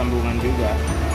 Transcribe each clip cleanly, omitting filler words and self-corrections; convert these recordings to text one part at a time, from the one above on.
sambungan juga.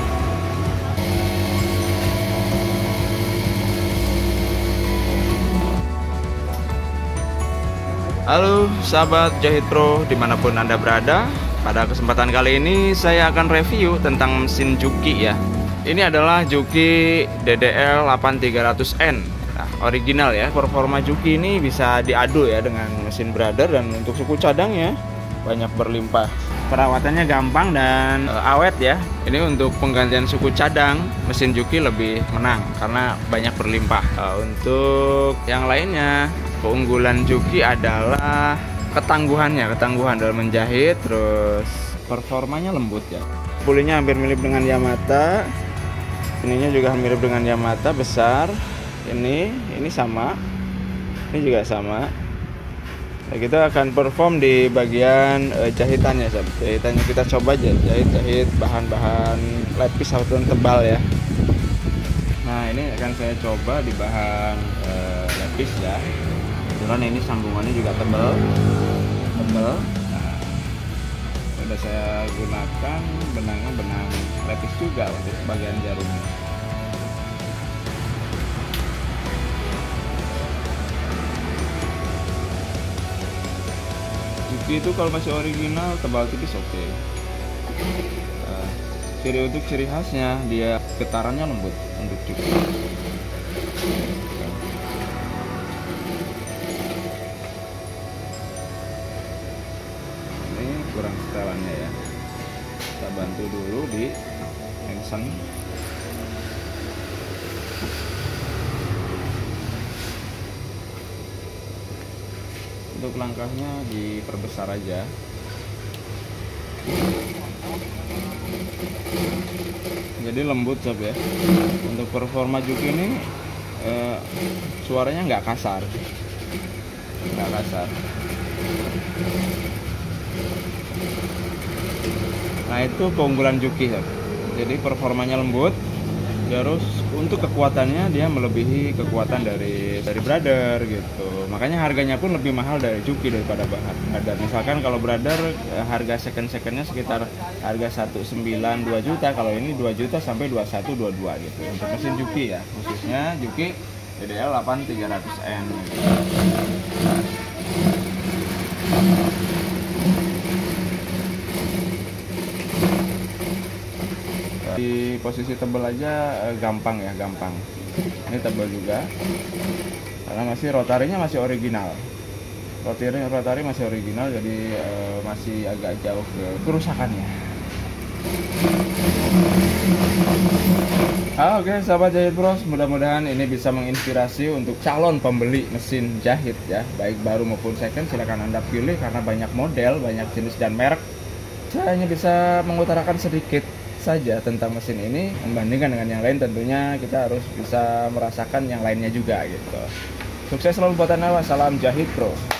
Halo sahabat Jahit Pro dimanapun Anda berada. Pada kesempatan kali ini saya akan review tentang mesin Juki ya. Ini adalah Juki DDL 8300N. Nah, original ya. Performa Juki ini bisa diadu ya dengan mesin brother, dan untuk suku cadangnya banyak berlimpah. Perawatannya gampang dan awet ya. Ini untuk penggantian suku cadang, mesin Juki lebih menang karena banyak berlimpah. Untuk yang lainnya, keunggulan Juki adalah ketangguhan dalam menjahit, terus performanya lembut ya. Pulinya hampir mirip dengan Yamata. Ininya juga mirip dengan Yamata, besar. Ini sama. Ini juga sama. Nah, kita akan perform di bagian jahitannya, sob. Jahitannya kita coba aja jahit bahan-bahan lapis atau tebal ya. Nah, ini akan saya coba di bahan lapis ya. Kebetulan ini sambungannya juga tebal. Nah, sudah saya gunakan benangnya benang lapis juga untuk bagian jarumnya. Juki itu kalau masih original tebal tipis oke. Untuk ciri khasnya dia getarannya lembut untuk Juki. Ini kurang setelannya ya. Kita bantu dulu di tension. Untuk langkahnya diperbesar aja. Jadi lembut sob ya. Untuk performa Juki ini suaranya nggak kasar. Nah, itu keunggulan Juki sob. Jadi performanya lembut. Terus untuk kekuatannya dia melebihi kekuatan dari brother gitu. Makanya harganya pun lebih mahal dari Juki daripada brother. Misalkan kalau brother harga secondnya sekitar harga 1,9 2 juta. Kalau ini 2 juta sampai 21 22 gitu. Untuk mesin Juki ya, khususnya Juki DDL 8300N gitu. Di posisi tebal aja gampang. Ini tebal juga karena masih rotarinya masih original. Rotari masih original, jadi masih agak jauh ke kerusakannya. Oke, sahabat Jahit Pro, mudah-mudahan ini bisa menginspirasi untuk calon pembeli mesin jahit ya, baik baru maupun second. Silahkan Anda pilih karena banyak model, banyak jenis dan merek. Saya hanya bisa mengutarakan sedikit saja tentang mesin ini. Membandingkan dengan yang lain tentunya kita harus bisa merasakan yang lainnya juga gitu. Sukses selalu buat Anda. Salam Jahit Pro.